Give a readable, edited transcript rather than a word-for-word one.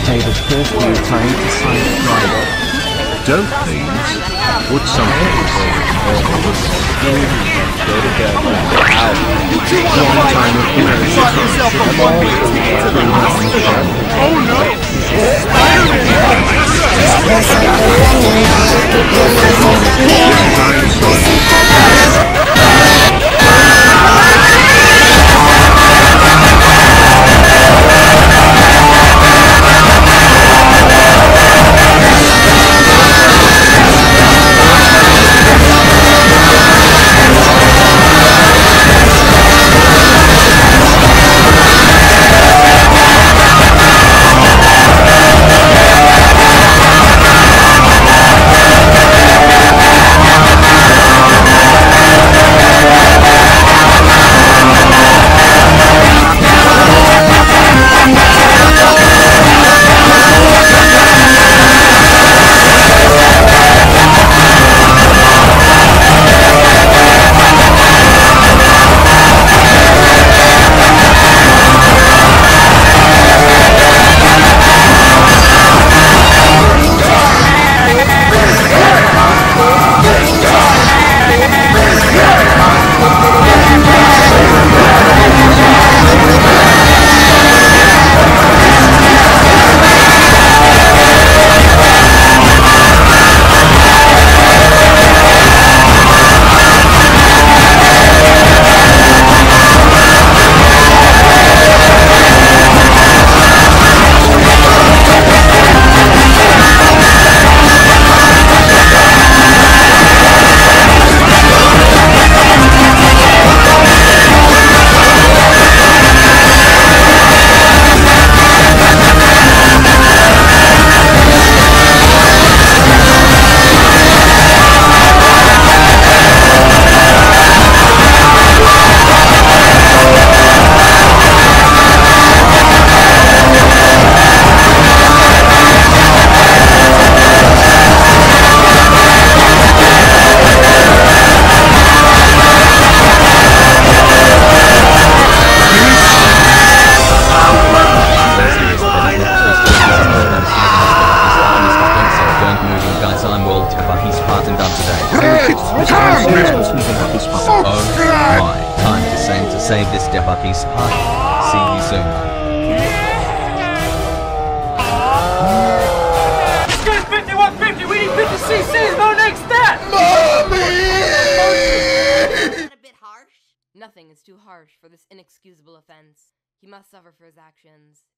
pay the curfew time to subscribe. Don't please. Would something go to bed out? Long time of heroes. Oh no! Time to save this Debucky's party. See you soon. Let's go 5150! We need 50 cc's, no next step! Mommy! A bit harsh? Nothing is too harsh for this inexcusable offense. He must suffer for his actions.